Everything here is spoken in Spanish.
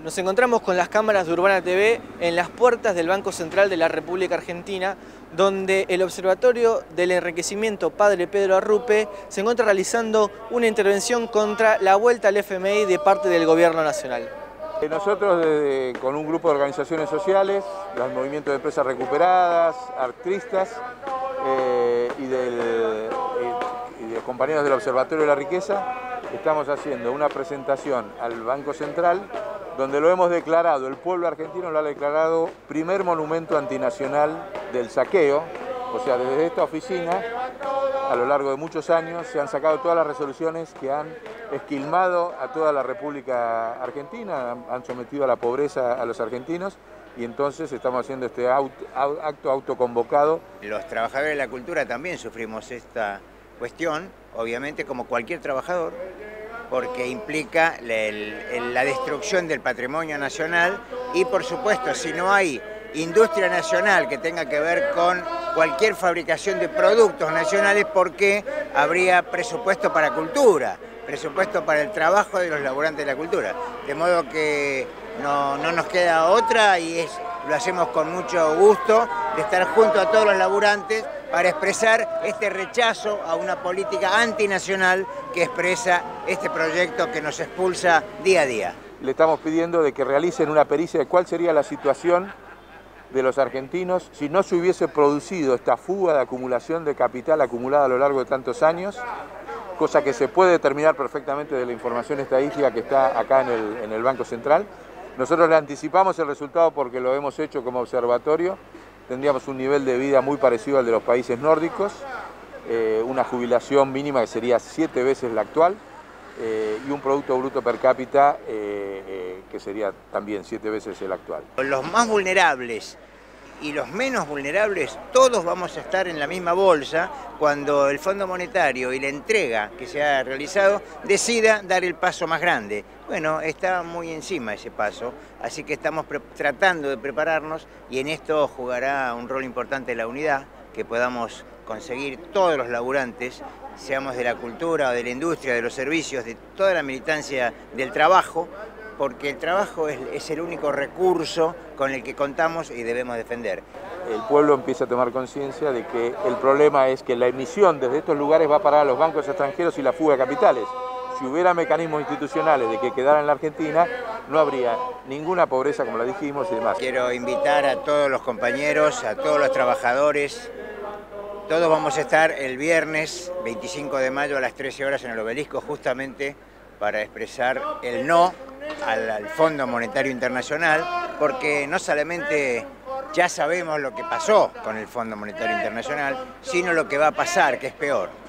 Nos encontramos con las cámaras de Urbana TV en las puertas del Banco Central de la República Argentina, donde el Observatorio del Enriquecimiento Padre Pedro Arrupe se encuentra realizando una intervención contra la vuelta al FMI de parte del Gobierno Nacional. Nosotros, con un grupo de organizaciones sociales, los movimientos de empresas recuperadas, artistas y de compañeros del Observatorio de la Riqueza, estamos haciendo una presentación al Banco Central donde lo hemos declarado, el pueblo argentino lo ha declarado primer monumento antinacional del saqueo. O sea, desde esta oficina, a lo largo de muchos años, se han sacado todas las resoluciones que han esquilmado a toda la República Argentina, han sometido a la pobreza a los argentinos, y entonces estamos haciendo este acto autoconvocado. Los trabajadores de la cultura también sufrimos esta cuestión, obviamente como cualquier trabajador, porque implica la destrucción del patrimonio nacional y, por supuesto, si no hay industria nacional que tenga que ver con cualquier fabricación de productos nacionales, porque habría presupuesto para cultura, presupuesto para el trabajo de los laburantes de la cultura. De modo que no nos queda otra y lo hacemos con mucho gusto de estar junto a todos los laburantes para expresar este rechazo a una política antinacional que expresa este proyecto que nos expulsa día a día. Le estamos pidiendo de que realicen una pericia de cuál sería la situación de los argentinos si no se hubiese producido esta fuga de acumulación de capital acumulada a lo largo de tantos años, cosa que se puede determinar perfectamente de la información estadística que está acá en el Banco Central. Nosotros le anticipamos el resultado porque lo hemos hecho como observatorio. Tendríamos un nivel de vida muy parecido al de los países nórdicos, una jubilación mínima que sería 7 veces la actual, y un Producto Bruto Per cápita que sería también 7 veces el actual. Los más vulnerables y los menos vulnerables, todos vamos a estar en la misma bolsa cuando el Fondo Monetario y la entrega que se ha realizado decida dar el paso más grande. Bueno, está muy encima ese paso, así que estamos tratando de prepararnos, y en esto jugará un rol importante la unidad, que podamos conseguir todos los laburantes, seamos de la cultura o de la industria, de los servicios, de toda la militancia del trabajo, porque el trabajo es el único recurso con el que contamos y debemos defender. El pueblo empieza a tomar conciencia de que el problema es que la emisión desde estos lugares va a parar a los bancos extranjeros y la fuga de capitales. Si hubiera mecanismos institucionales de que quedara en la Argentina, no habría ninguna pobreza, como la dijimos, y demás. Quiero invitar a todos los compañeros, a todos los trabajadores. Todos vamos a estar el viernes 25 de mayo a las 13 horas en el Obelisco, justamente para expresar el no al Fondo Monetario Internacional, porque no solamente ya sabemos lo que pasó con el Fondo Monetario Internacional, sino lo que va a pasar, que es peor.